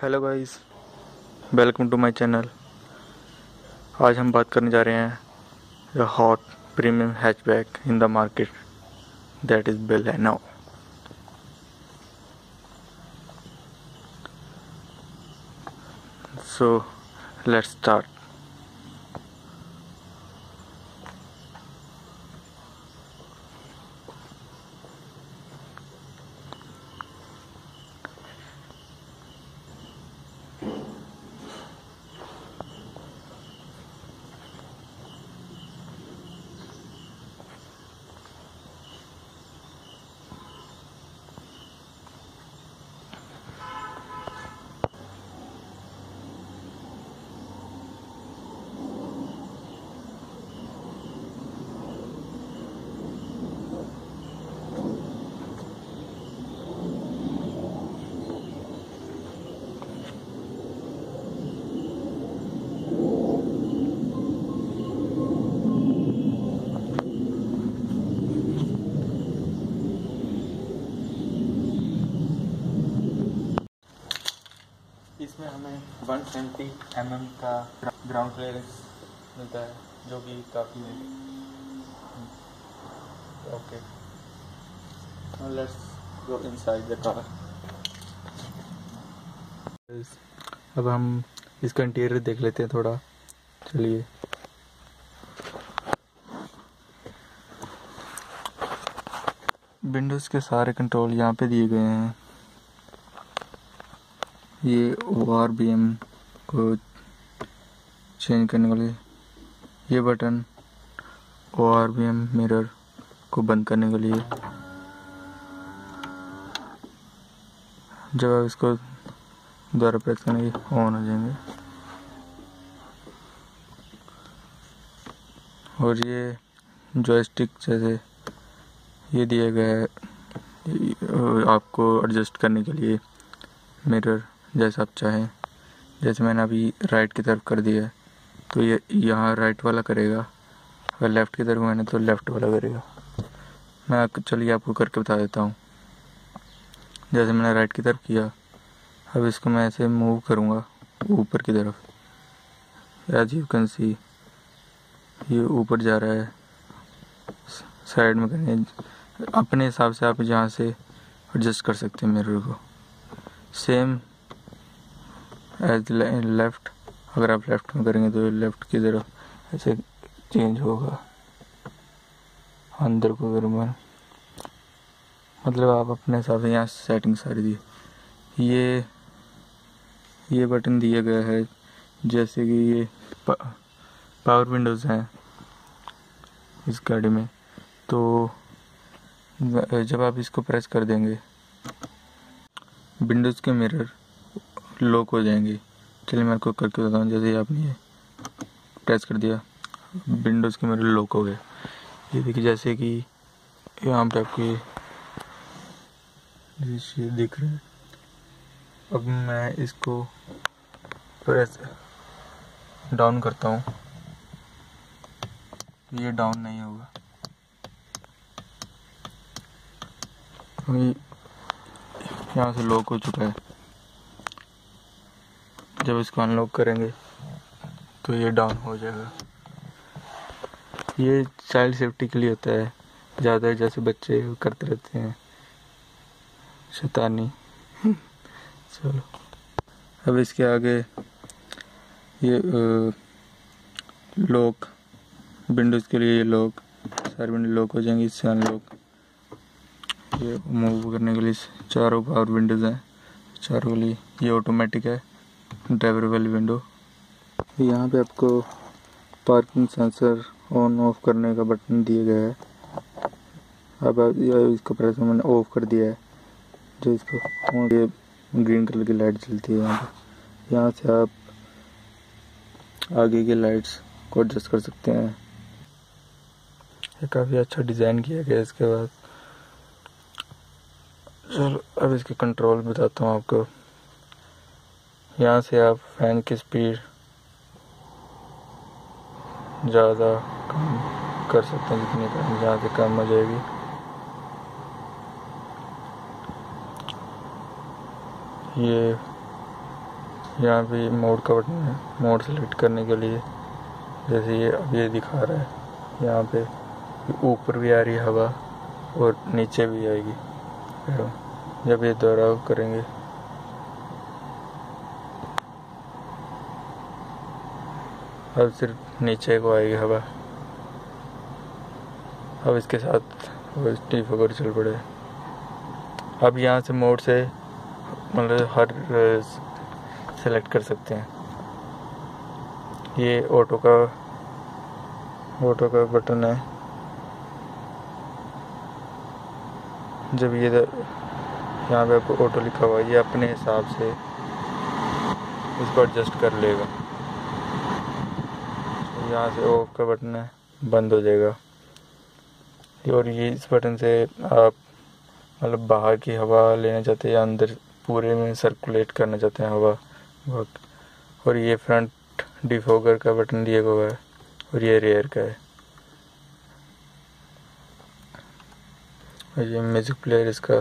Hello guys, welcome to my channel. आज हम बात करने जा रहे हैं the hot premium hatchback in the market, that is Baleno. So let's start. इसमें हमें 120 mm का ग्राउंड क्लियरेंस मिलता है, जो कि काफ़ी है। Okay, let's go inside the car. अब हम इसका इंटीरियर देख लेते हैं थोड़ा। चलिए, विंडोज़ के सारे कंट्रोल यहाँ पे दिए गए हैं। ये ORBM को चेंज करने के लिए, ये बटन ORBM मिरर को बंद करने के लिए। जब आप इसको दोबारा प्रेस करेंगे ऑन हो जाएंगे। और ये जॉयस्टिक जैसे ये दिया गया है आपको एडजस्ट करने के लिए मिरर, जैसा आप चाहें। जैसे मैंने अभी राइट की तरफ कर दिया है तो ये यहाँ राइट वाला करेगा, अगर लेफ़्ट की तरफ मैंने तो लेफ़्ट वाला करेगा। मैं चलिए आपको करके बता देता हूँ। जैसे मैंने राइट की तरफ किया, अब इसको मैं ऐसे मूव करूँगा ऊपर की तरफ। एज यू कैन सी ये ऊपर जा रहा है। साइड में करने अपने हिसाब से आप यहाँ से एडजस्ट कर सकते हैं मिरर को। सेम एज लेफ़्ट, अगर आप लेफ़्ट में करेंगे तो लेफ़्ट की तरफ ऐसे चेंज होगा। अंदर को अगर मैं मतलब आप अपने हिसाब से यहाँ सेटिंग सारी दी। ये बटन दिया गया है, जैसे कि ये पावर विंडोज़ हैं इस गाड़ी में, तो जब आप इसको प्रेस कर देंगे विंडोज़ के मिरर लॉक हो जाएंगे। चलिए मैं आपको करके बताऊँ। जैसे आपने ये प्रेस कर दिया, विंडोज़ के मिरर लॉक हो गए। ये देखिए, जैसे कि यहाँ पे आपके दृश्य दिख रहे हैं। अब मैं इसको प्रेस डाउन करता हूँ, ये डाउन नहीं होगा। अभी यहाँ से लॉक हो चुका है। जब इसको अनलॉक करेंगे तो ये डाउन हो जाएगा। ये चाइल्ड सेफ्टी के लिए होता है। ज़्यादा जैसे बच्चे करते रहते हैं शैतानी। चलो, अब इसके आगे ये लॉक, विंडोज़ के लिए ये लॉक, सारी विंडो लॉक हो जाएंगी। इससे अनलॉक, ये मूव करने के लिए चारों पावर विंडोज़ हैं, चारों के लिए। ये ऑटोमेटिक है, ड्राइवर वाली विंडो। यहाँ पे आपको पार्किंग सेंसर ऑन ऑफ करने का बटन दिया गया है। अब इसको प्रेस मैंने ऑफ कर दिया है। जो इसको ये ग्रीन कलर की लाइट जलती है यहाँ पे। यहाँ से आप आगे की लाइट्स को एडजस्ट कर सकते हैं। ये काफ़ी अच्छा डिज़ाइन किया गया है। इसके बाद चलो अब इसके कंट्रोल बताता हूँ आपको। यहाँ से आप फैन की स्पीड ज़्यादा कम कर सकते हैं, जितनी कम, जहाँ से कम हो जाएगी। ये यहाँ पे मोड का बटन है, मोड सेलेक्ट करने के लिए। जैसे ये अब ये दिखा रहा है, यहाँ पे ऊपर भी आ रही है हवा और नीचे भी आएगी। जब ये दोहराव करेंगे अब सिर्फ नीचे को आएगी हवा। अब इसके साथ डिफॉगर चल पड़े। अब यहाँ से मोड से मतलब हर सेलेक्ट कर सकते हैं। ये ऑटो का बटन है। जब ये यहाँ पे आपको ऑटो लिखा हुआ है, ये अपने हिसाब से इसको एडजस्ट कर लेगा। यहाँ से ऑफ का बटन है, बंद हो जाएगा। और ये इस बटन से आप मतलब बाहर की हवा लेना चाहते हैं या अंदर पूरे में सर्कुलेट करना चाहते हैं हवा। और ये फ्रंट डिफॉगर का बटन दिया हुआ है और ये रेयर का है। और ये म्यूजिक प्लेयर इसका।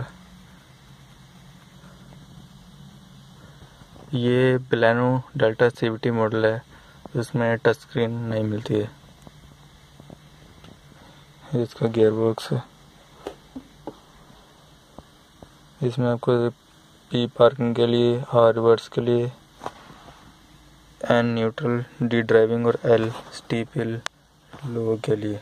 ये Baleno Delta CVT मॉडल है, इसमें टच स्क्रीन नहीं मिलती है। इसका गियर बॉक्स है। इसमें आपको P पार्किंग के लिए, R रिवर्स के लिए, N न्यूट्रल, D ड्राइविंग और L स्टीप हिल लोगों के लिए।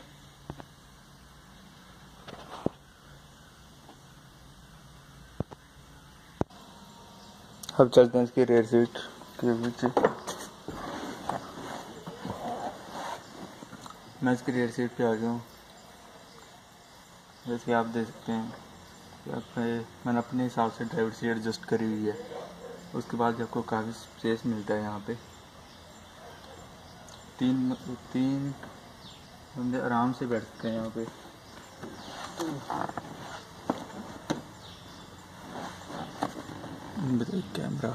अब चलते हैं इसकी रेयर सीट के पीछे। मैं इसकी रेयर सीट पे आ गया हूँ। जैसे कि आप देख सकते हैं मैंने अपने हिसाब से ड्राइवर सीट एडजस्ट करी हुई है। उसके बाद आपको काफ़ी स्पेस मिलता है। यहाँ पे तीन बंदे आराम से बैठ सकते हैं यहाँ पे। कैमरा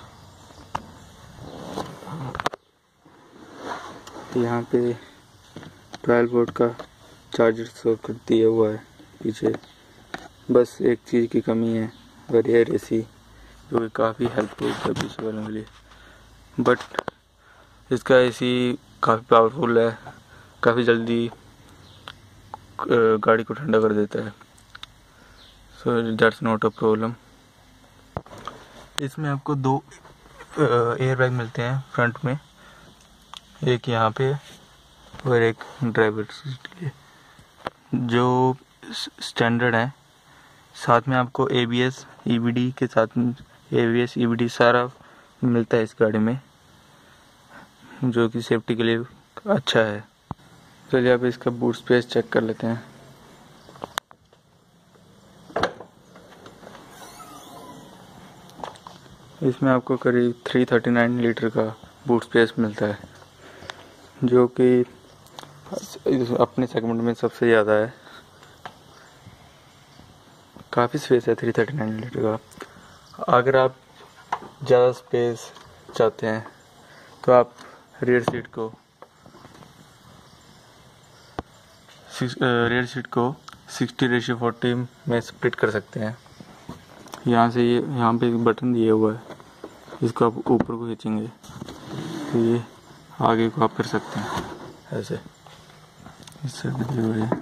यहाँ पे 12 वोल्ट का चार्जर सॉकेट दिया हुआ है पीछे। बस एक चीज़ की कमी है, और एयर AC, जो कि काफ़ी हेल्पफुल है पीछे वालों के लिए। बट इसका AC काफ़ी पावरफुल है, काफ़ी जल्दी गाड़ी को ठंडा कर देता है। So that's not a problem. इसमें आपको 2 एयर बैग मिलते हैं फ्रंट में, एक यहाँ पे और एक ड्राइवर सीट के लिए, जो स्टैंडर्ड है। साथ में आपको ABS EBD के साथ में ABS EBD सारा मिलता है इस गाड़ी में, जो कि सेफ्टी के लिए अच्छा है। चलिए अब इसका बूट स्पेस चेक कर लेते हैं। इसमें आपको करीब 339 लीटर का बूट स्पेस मिलता है, जो कि अपने सेगमेंट में सबसे ज़्यादा है। काफ़ी स्पेस है 339 लीटर का। अगर आप ज़्यादा स्पेस चाहते हैं तो आप रेयर सीट को 60:40 में स्प्लिट कर सकते हैं। यहाँ पे एक बटन दिया हुआ है, इसको आप ऊपर को खींचेंगे तो ये आगे को आप कर सकते हैं ऐसे। इससे भी दिया हुआ है।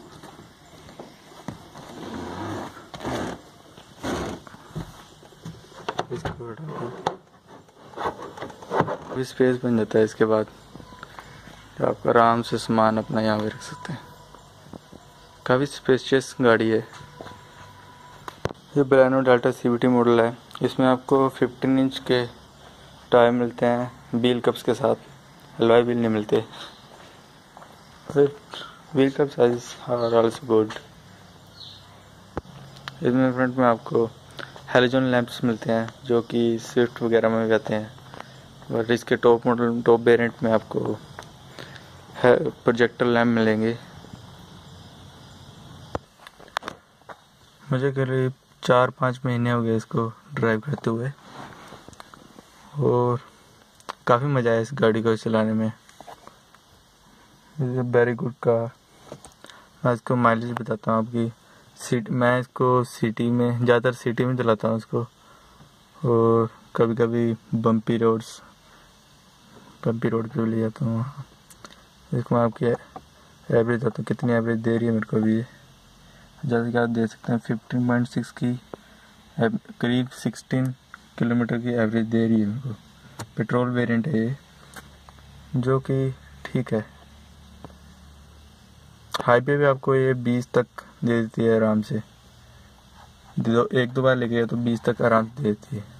इसको स्पेस बन जाता है। इसके बाद तो आप आराम से सामान अपना यहाँ पे रख सकते हैं। काफ़ी स्पेशियस गाड़ी है। ये Baleno Delta CVT मॉडल है। इसमें आपको 15 इंच के टायर मिलते हैं व्हील कप्स के साथ, अलॉय व्हील नहीं मिलते। Wheel cup size are also good. इसमें फ्रंट में आपको हेलोजन लैंप्स मिलते हैं, जो कि स्विफ्ट वगैरह में भी आते हैं। और इसके टॉप वेरिएंट में आपको प्रोजेक्टर लैंप मिलेंगे। मुझे करीब 4-5 महीने हो गए इसको ड्राइव करते हुए, और काफ़ी मज़ा आया इस गाड़ी को चलाने में। Very good car. मैं इसको माइलेज बताता हूँ आपकी। मैं इसको सिटी में ज़्यादातर सिटी में चलाता हूँ इसको, और कभी कभी बम्पी रोड पे ले जाता हूँ वहाँ। देखो आपकी एवरेज होता है, कितनी एवरेज दे रही है मेरे को भी ये। जैसे कि आप देख सकते हैं 15.6 की करीब 16 किलोमीटर की एवरेज दे रही है मेरे को। पेट्रोल वेरिएंट है ये, जो कि ठीक है। हाईवे पे आपको ये 20 तक दे देती है आराम से। एक दो बार लेके गया तो 20 तक आराम से दे देती है।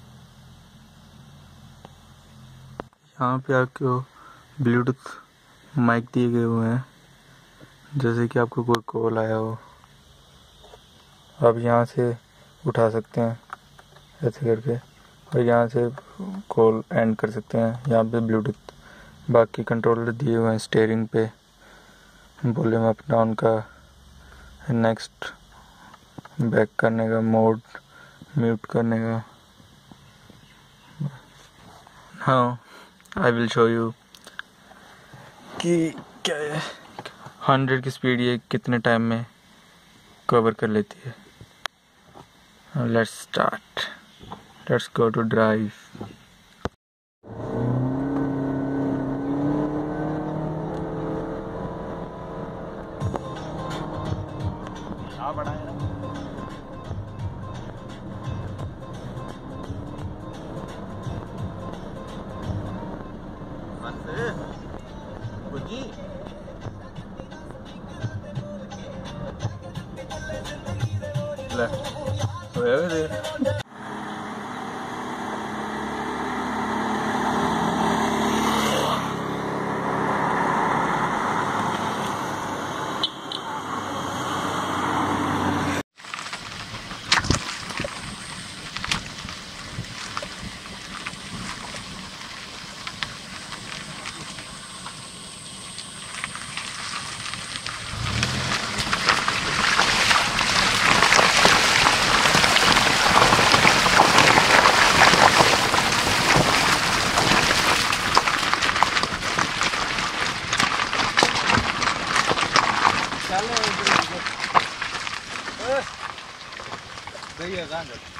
यहाँ पे आपको ब्लूटूथ माइक दिए गए हुए हैं, जैसे कि आपको कोई कॉल आया हो आप यहाँ से उठा सकते हैं ऐसे करके, और यहाँ से कॉल एंड कर सकते हैं। यहाँ पे ब्लूटूथ बाकी कंट्रोलर दिए हुए हैं स्टीयरिंग पे, वॉल्यूम अप डाउन का, नेक्स्ट बैक करने का, मोड म्यूट करने का। हाँ, आई विल शो यू कि क्या है 100 की स्पीड ये कितने टाइम में कवर कर लेती है। Let's start, let's go to drive. Đây là ra được.